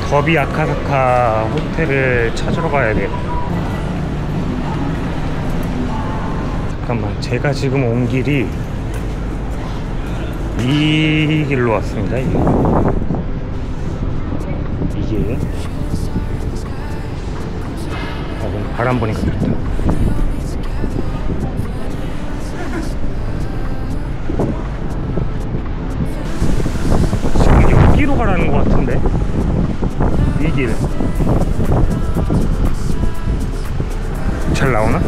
더비 아카사카 호텔을 찾으러 가야 돼요. 잠깐만, 제가 지금 온 길이 이 길로 왔습니다. 이게 뭔가 바람 보니까 좋다. 지금 여기로 가라는 것 같은데, 이 길 잘 나오나?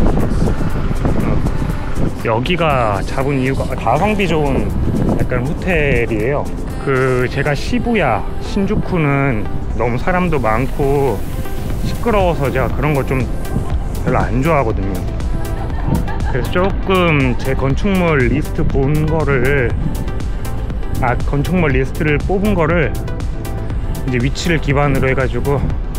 여기가 잡은 이유가 가성비 좋은 약간 호텔이에요. 제가 시부야, 신주쿠는 너무 사람도 많고 시끄러워서 제가 그런 거 좀 별로 안 좋아하거든요. 그래서 조금 제 건축물 리스트 본 거를, 건축물 리스트를 뽑은 거를 이제 위치를 기반으로 해가지고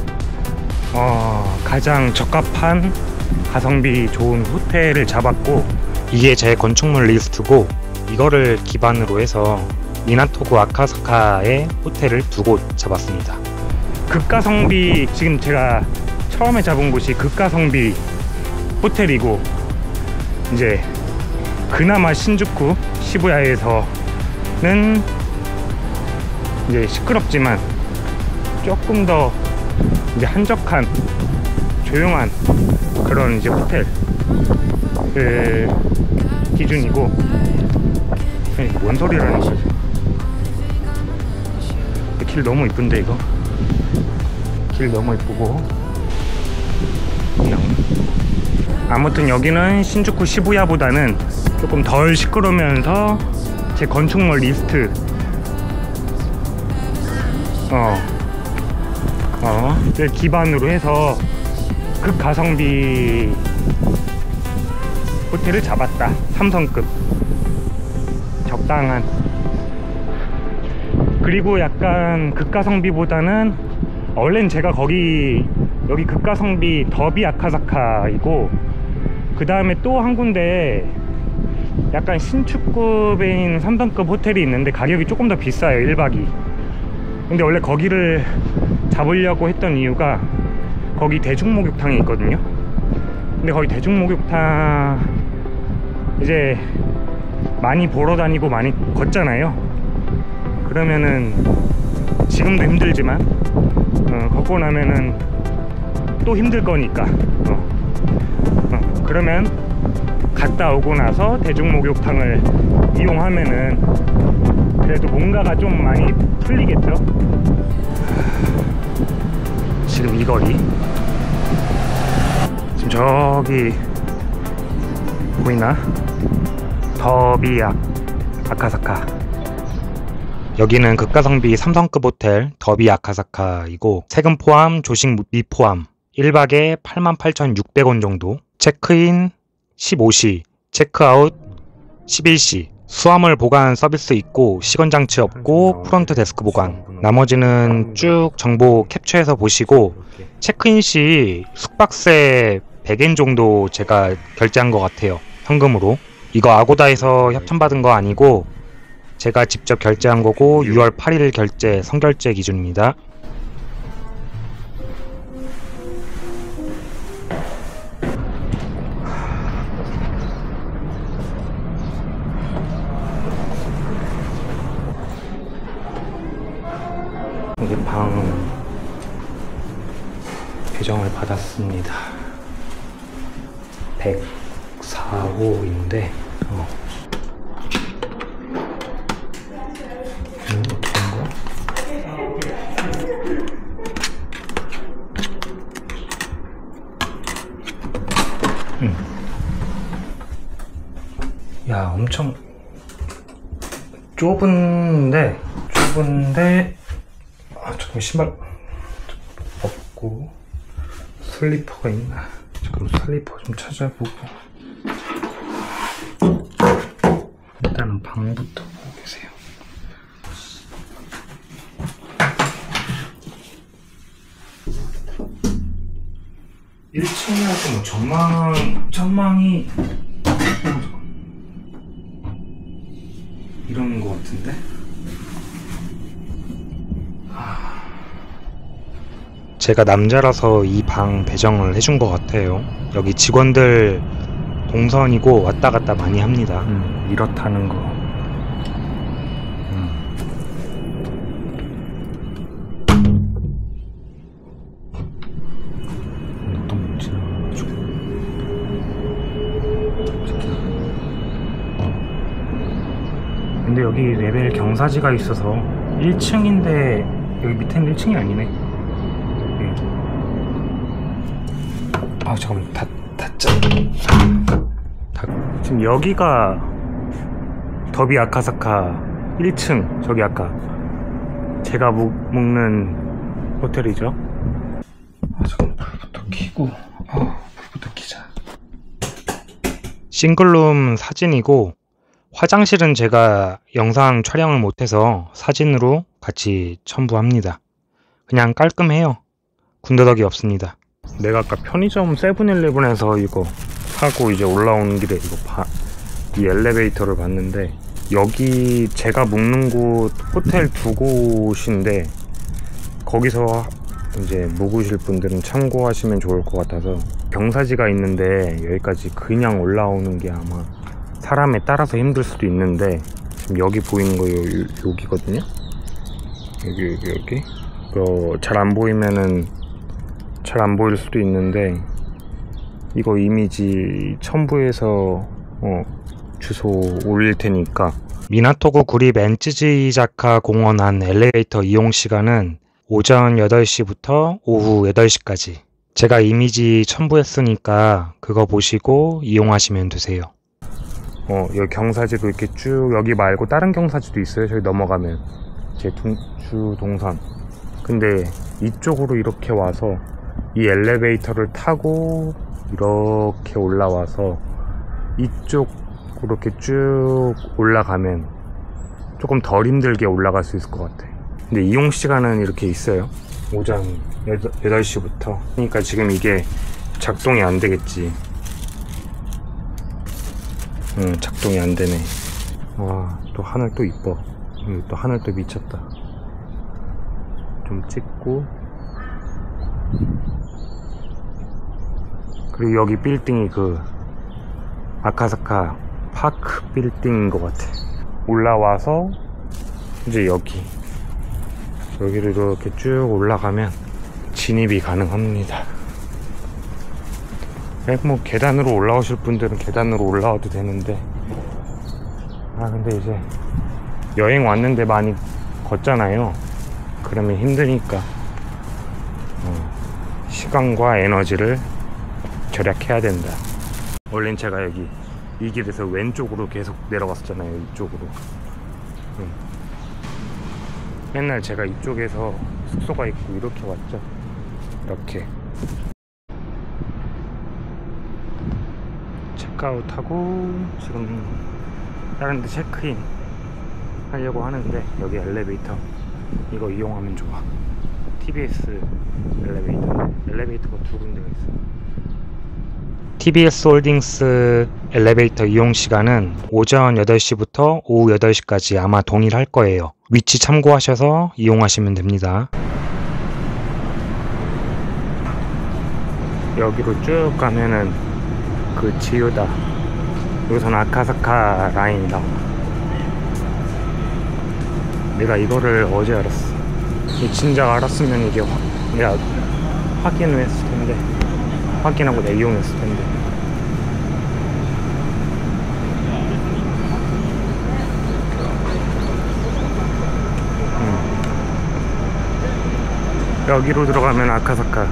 가장 적합한 가성비 좋은 호텔을 잡았고, 이게 제 건축물 리스트고, 이거를 기반으로 해서 미나토구 아카사카에 호텔을 2곳 잡았습니다. 극가성비, 지금 제가 처음에 잡은 곳이 극가성비 호텔이고, 이제 그나마 신주쿠 시부야에서는 이제 시끄럽지만 조금 더 이제 한적한 조용한 그런 이제 호텔 기준이고. 뭔 소리라는 거지? 길 너무 이쁜데, 이거 길 너무 이쁘고. 그냥 아무튼 여기는 신주쿠 시부야보다는 조금 덜 시끄러우면서 제 건축물 리스트 를 기반으로 해서 극가성비 호텔을 잡았다. 3성급 적당한. 그리고 약간 극가성비보다는, 원래는 제가 여기 극가성비 더비 아카사카이고, 그 다음에 또 한 군데 약간 신축급에 있는 3성급 호텔이 있는데 가격이 조금 더 비싸요, 1박이. 근데 원래 거기를 잡으려고 했던 이유가 거기 대중목욕탕이 있거든요. 근데 거기 대중목욕탕 이제 많이 보러 다니고 많이 걷잖아요. 그러면은 지금도 힘들지만 걷고 나면은 또 힘들 거니까 그러면 갔다 오고 나서 대중목욕탕을 이용하면은 그래도 뭔가가 좀 많이 풀리겠죠. 지금 이 거리, 지금 저기 보이나? 더비 아카사카. 여기는 극가성비 3성급 호텔 더비 아카사카이고, 세금 포함 조식 미포함 1박에 88,600원 정도. 체크인 15시, 체크아웃 11시. 수화물 보관 서비스 있고 시건장치 없고 프론트 데스크 보관. 나머지는 쭉 정보 캡처해서 보시고, 체크인 시 숙박세 100엔 정도 제가 결제한 것 같아요, 현금으로. 이거 아고다에서 협찬받은 거 아니고 제가 직접 결제한 거고, 6월 8일 결제, 선결제 기준입니다. 이제 방 규정을 받았습니다. 104호인데 야, 엄청 좁은데 잠깐 신발 벗고 슬리퍼가 있나? 잠깐 슬리퍼 좀 찾아보고. 일단은 방부터 보고 계세요. 1층이라서 뭐 전망이 이런 거 같은데? 제가 남자라서 이 방 배정을 해준 것 같아요. 여기 직원들 동선이고 왔다 갔다 많이 합니다. 이렇다는 거. 또 못 지나가지고. 근데 여기 레벨 경사지가 있어서 1층인데 여기 밑에는 1층이 아니네. 네. 아 잠깐만 닫자. 지금 여기가 더비 아카사카 1층, 저기 아까 제가 묵는 호텔이죠. 아 잠깐 불부터 켜고. 불부터 켜자. 싱글룸 사진이고, 화장실은 제가 영상 촬영을 못해서 사진으로 같이 첨부합니다. 그냥 깔끔해요. 군더더기 없습니다. 내가 아까 편의점 세븐일레븐에서 이거 사고 이제 올라오는 길에 이 엘리베이터를 봤는데, 여기 제가 묵는 곳 호텔 두 곳인데 거기서 이제 묵으실 분들은 참고하시면 좋을 것 같아서, 경사지가 있는데 여기까지 그냥 올라오는 게 아마 사람에 따라서 힘들 수도 있는데, 지금 여기 보이는 거 여기거든요. 여기 잘 안 보이면은 잘 안 보일 수도 있는데, 이거 이미지 첨부해서 주소 올릴 테니까. 미나토구 구립 엔츠지자카 공원 안 엘리베이터 이용 시간은 오전 8시부터 오후 8시까지. 제가 이미지 첨부했으니까 그거 보시고 이용하시면 되세요. 여기 경사지도 이렇게 쭉, 여기 말고 다른 경사지도 있어요. 저기 넘어가면 제 주 동선. 근데 이쪽으로 이렇게 와서 이 엘리베이터를 타고 이렇게 올라와서 이쪽으로 이렇게 쭉 올라가면 조금 덜 힘들게 올라갈 수 있을 것 같아. 근데 이용 시간은 이렇게 있어요. 오전 8시부터. 그러니까 지금 이게 작동이 안 되겠지. 작동이 안 되네. 와, 또 하늘 또 이뻐. 또 하늘 또 미쳤다. 좀 찍고. 그리고 여기 빌딩이 그 아카사카 파크 빌딩인 것 같아. 올라와서 이제 여기를 이렇게 쭉 올라가면 진입이 가능합니다. 뭐 계단으로 올라오실 분들은 계단으로 올라와도 되는데, 근데 이제 여행 왔는데 많이 걷잖아요. 그러면 힘드니까 시간과 에너지를 절약해야 된다. 원래는 제가 여기 이 길에서 왼쪽으로 계속 내려갔었잖아요. 이쪽으로. 맨날 제가 이쪽에서 숙소가 있고 이렇게 왔죠. 이렇게 체크아웃하고 지금 다른 데 체크인 하려고 하는데, 여기 엘리베이터 이거 이용하면 좋아. TBS 엘리베이터가 두 군데가 있어. TBS 홀딩스 엘리베이터 이용 시간은 오전 8시부터 오후 8시까지 아마 동일할 거예요. 위치 참고하셔서 이용하시면 됩니다. 여기로 쭉 가면은 그 지유다. 여기서는 아카사카 라인이다. 내가 이거를 어제 알았어. 진작 알았으면 이게 내가 확인을 했을 텐데, 확인하고 내가 이용했을 텐데. 여기로 들어가면 아카사카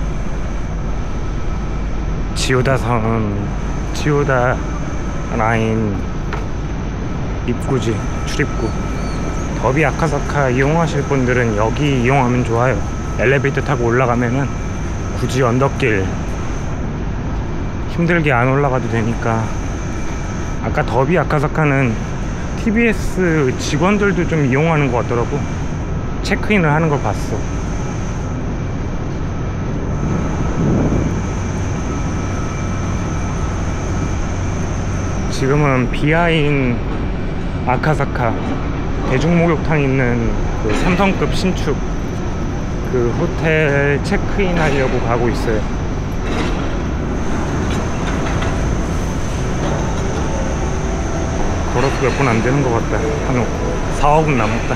지오다 라인 입구지, 출입구. 더비 아카사카 이용하실 분들은 여기 이용하면 좋아요. 엘리베이터 타고 올라가면은 굳이 언덕길 힘들게 안 올라가도 되니까. 아까 더비 아카사카는 TBS 직원들도 좀 이용하는 것 같더라고. 체크인을 하는 걸 봤어. 지금은 비하인 아카사카 대중목욕탕 있는 그 삼성급 신축 그 호텔 체크인 하려고 가고 있어요. 걸어서 몇 분 안 되는 것 같다. 한 4, 5분 남았다.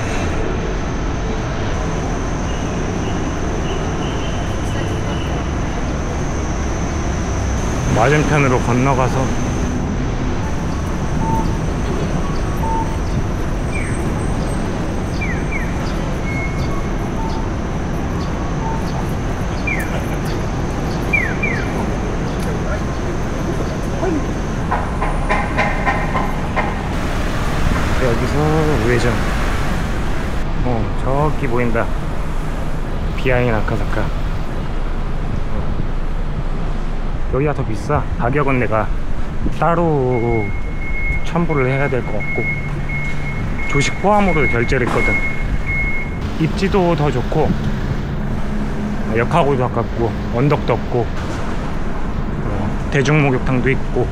맞은편으로 건너가서 여기서 우회전. 저기 보인다. 비하인 아카사카. 여기가 더 비싸. 가격은 내가 따로 첨부를 해야 될 것 같고, 조식 포함으로 결제를 했거든. 입지도 더 좋고, 역하고도 가깝고, 언덕도 없고, 대중목욕탕도 있고.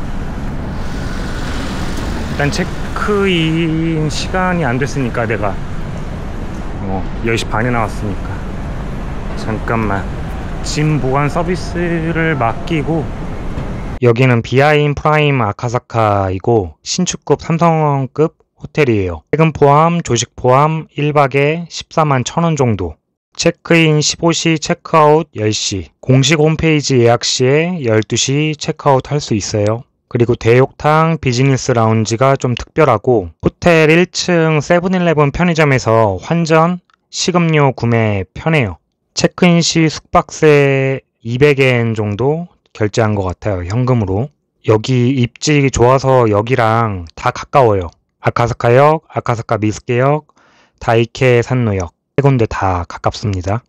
일단 체크인 시간이 안 됐으니까 내가 10시 반에 나왔으니까 잠깐만 짐 보관 서비스를 맡기고. 여기는 비하인 프라임 아카사카이고 신축급 3성급 호텔이에요. 퇴근 포함 조식 포함 1박에 141,000원 정도. 체크인 15시, 체크아웃 10시. 공식 홈페이지 예약 시에 12시 체크아웃 할 수 있어요. 그리고 대욕탕 비즈니스 라운지가 좀 특별하고, 호텔 1층 세븐일레븐 편의점에서 환전, 식음료 구매 편해요. 체크인 시 숙박세 200엔 정도 결제한 것 같아요, 현금으로. 여기 입지 좋아서 여기랑 다 가까워요. 아카사카역, 아카사카 미스케역, 다이케 산노역 세 군데 다 가깝습니다.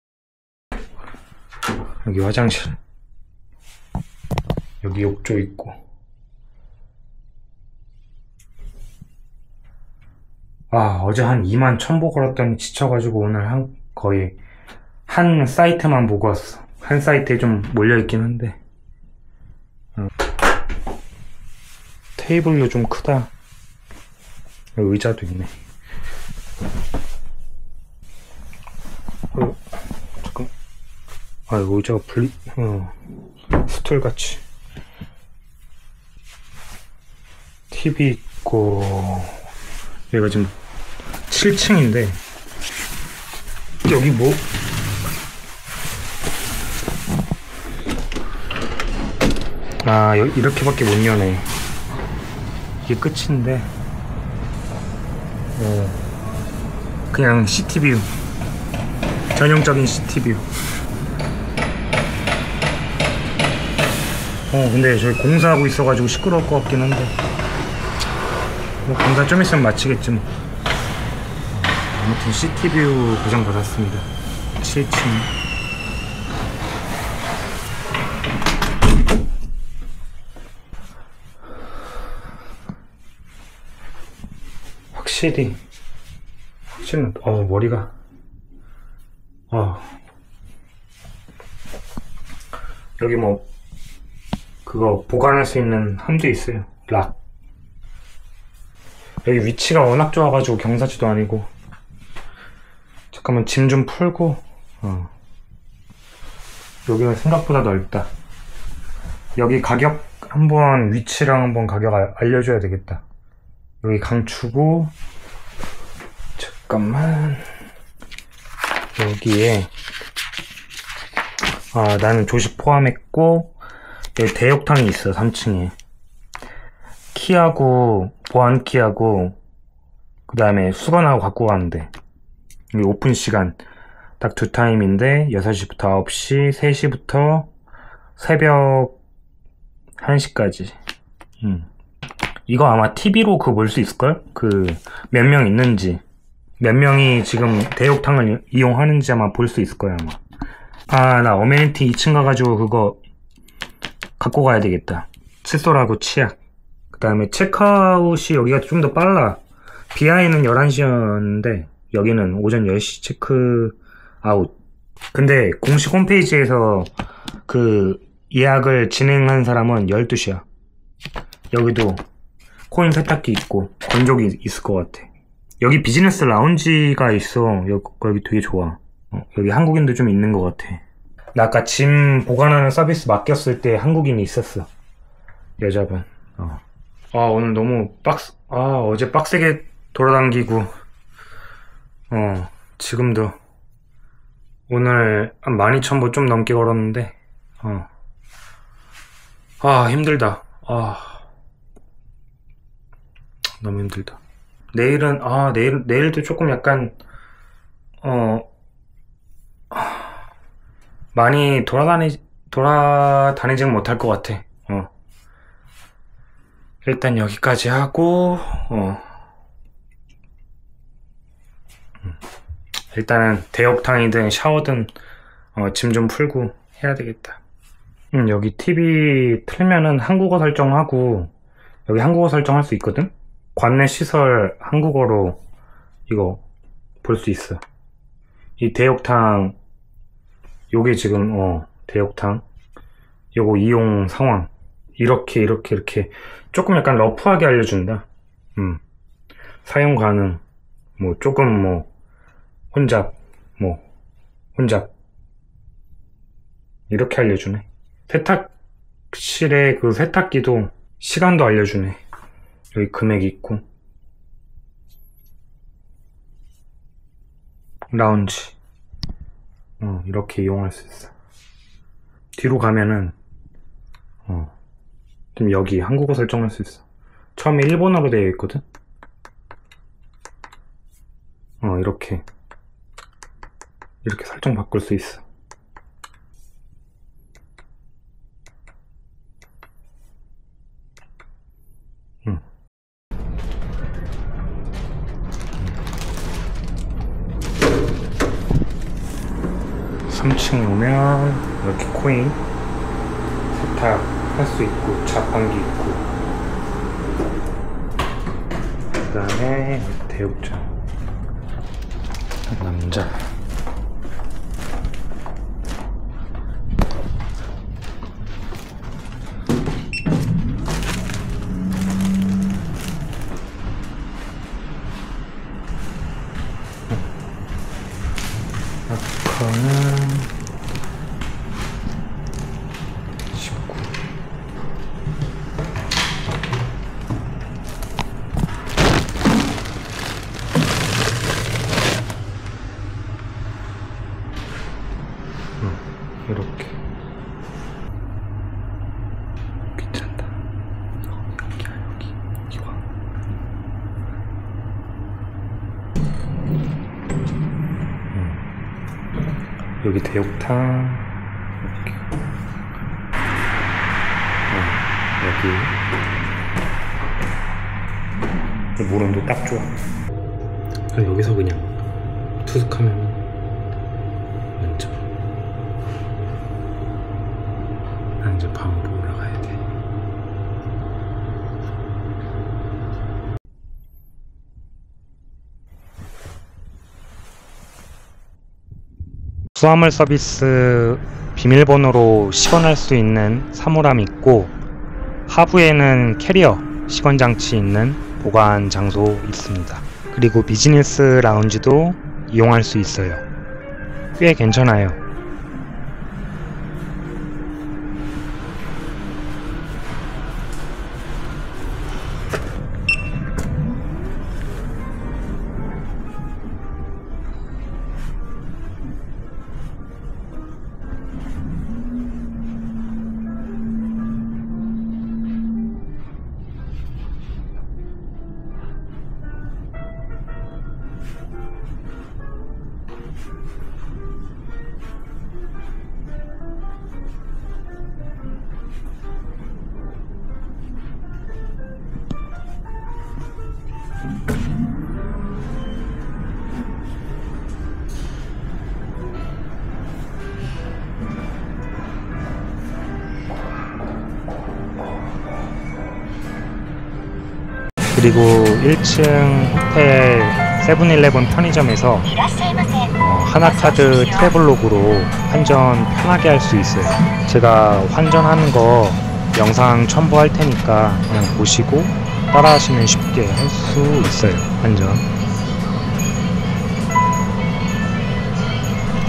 여기 화장실, 여기 욕조 있고. 어제 한 21,000보 걸었더니 지쳐가지고 오늘 거의 한 사이트만 보고 왔어. 한 사이트에 좀 몰려있긴 한데. 테이블도 좀 크다. 여기 의자도 있네. 잠깐. 이거 의자가 스툴같이. TV 있고. 여기가 지금 7층인데 여기 뭐 이렇게밖에 못 여네. 이게 끝인데 그냥 시티뷰, 전형적인 시티뷰. 근데 저기 공사하고 있어가지고 시끄러울 것 같긴 한데 공사 좀 있으면 마치겠지 뭐. 아무튼 시티뷰 보장 받았습니다. 7층. 확실히 머리가 여기 뭐 그거 보관할 수 있는 함도 있어요. 락. 여기 위치가 워낙 좋아가지고 경사지도 아니고. 잠깐만 짐 좀 풀고. 여기가 생각보다 넓다. 여기 가격 한번, 위치랑 한번 가격 알려줘야 되겠다. 여기 강추고. 잠깐만. 여기에 나는 조식 포함했고 여기 대욕탕이 있어. 3층에 키하고 보안키하고 그 다음에 수건하고 갖고 가면 돼. 여기 오픈 시간 딱 2타임인데 6시부터 9시, 3시부터 새벽 1시까지. 이거 아마 TV로 그거 볼 수 있을걸? 몇 명 있는지, 몇 명이 지금 대욕탕을 이용하는지 아마 볼 수 있을 거야 아마. 나 어메니티 2층 가가지고 그거 갖고 가야 되겠다. 칫솔하고 치약. 그 다음에 체크아웃이 여기가 좀 더 빨라. 비하인은 11시였는데 여기는 오전 10시 체크아웃. 근데 공식 홈페이지에서 그 예약을 진행한 사람은 12시야. 여기도 코인 세탁기 있고 건조기 있을 것 같아. 여기 비즈니스 라운지가 있어. 여기 되게 좋아. 여기 한국인도 좀 있는 것 같아. 나 아까 짐 보관하는 서비스 맡겼을 때 한국인이 있었어. 여자분. 오늘 너무 어제 빡세게 돌아다니고, 지금도 오늘 한 12,000보 좀 넘게 걸었는데, 힘들다. 너무 힘들다. 내일은, 내일도 조금 약간, 많이 돌아다니지는 못할 것 같아. 일단 여기까지 하고, 일단은 대욕탕이든 샤워든, 짐 좀 풀고 해야 되겠다. 여기 TV 틀면은 한국어 설정하고, 여기 한국어 설정할 수 있거든? 관내 시설 한국어로 이거 볼 수 있어. 이 대욕탕, 요게 지금, 대욕탕. 요거 이용 상황. 이렇게 조금 약간 러프하게 알려준다. 사용 가능. 조금 혼잡. 이렇게 알려주네. 세탁실에 그 세탁기도 시간도 알려주네. 여기 금액 있고. 라운지. 이렇게 이용할 수 있어. 뒤로 가면은, 좀 여기 한국어 설정할 수 있어. 처음에 일본어로 되어 있거든? 이렇게 설정 바꿀 수 있어. 응. 3층에 오면 이렇게 코인 세탁할 수 있고, 자판기 있고, 그 다음에 대욕장. 남자. 아까는 19. 이렇게 괜찮다. 여기 와. 여기 대욕탕. 여기 물 온도 딱 좋아. 여기서 그냥 투숙하면 먼저 이제 방으로 올라가야 돼. 수화물 서비스 비밀번호로 식원할 수 있는 사물함이 있고, 하부에는 캐리어 식원장치 있는 보관 장소 있습니다. 그리고 비즈니스 라운지도 이용할 수 있어요. 꽤 괜찮아요. 그리고 1층 호텔 세븐일레븐 편의점에서 하나카드 트래블록으로 환전 편하게 할 수 있어요. 제가 환전하는 거 영상 첨부할 테니까 그냥 보시고 따라 하시면 쉽게 할 수 있어요. 환전.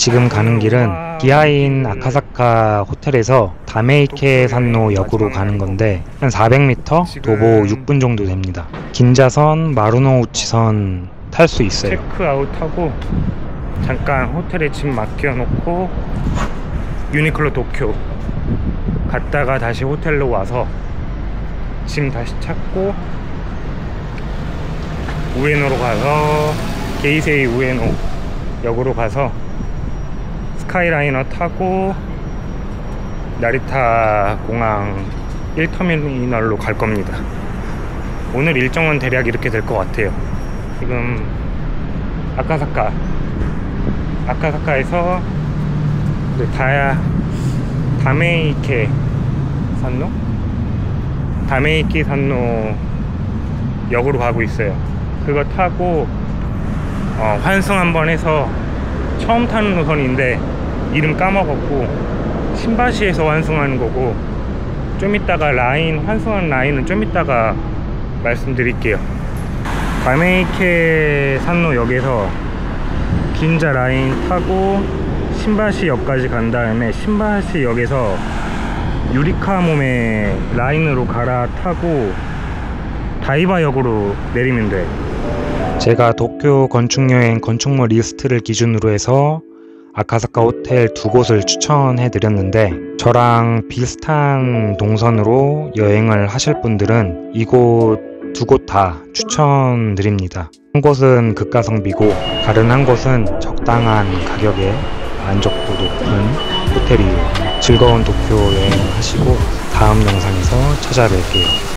지금 가는 길은 기아인 아카사카 호텔에서 다메이케 산로 역으로 가는 건데 한 400m 도보 6분 정도 됩니다. 긴자선, 마루노우치선 탈 수 있어요. 체크아웃하고 잠깐 호텔에 짐 맡겨놓고 유니클로 도쿄 갔다가 다시 호텔로 와서 짐 다시 찾고 우에노로 가서 게이세이 우에노 역으로 가서 스카이라이너 타고 나리타 공항 1터미널로 갈 겁니다. 오늘 일정은 대략 이렇게 될 것 같아요. 지금 아카사카에서 다메이케 산로 역으로 가고 있어요. 그거 타고 환승 한번 해서 처음 타는 노선인데 이름 까먹었고 신바시에서 환승하는 거고 좀 이따가 환승하는 라인은 좀 이따가 말씀드릴게요. 다메이케 산로역에서 긴자 라인 타고 신바시 역까지 간 다음에 신바시 역에서 유리카모메 라인으로 갈아타고 다이바 역으로 내리면 돼. 제가 도쿄 건축여행 건축물 리스트를 기준으로 해서 아카사카 호텔 2곳을 추천해 드렸는데 저랑 비슷한 동선으로 여행을 하실 분들은 이곳 2곳 다 추천드립니다. 한 곳은 극가성비고 다른 한 곳은 적당한 가격에 만족도 높은 호텔이에요. 즐거운 도쿄 여행 하시고 다음 영상에서 찾아뵐게요.